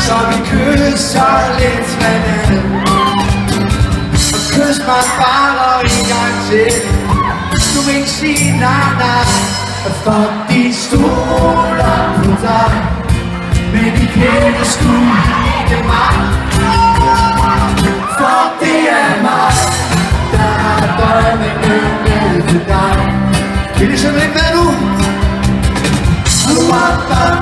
Så vi kysser lidt med det. Og kys mig bare en gang til. Du vil ikke sige nej, nej. For de stoler på dig. Men de kender sgu ikke mig. For det er mig, der har drømmen med til dig. Vil I simpelthen være nu?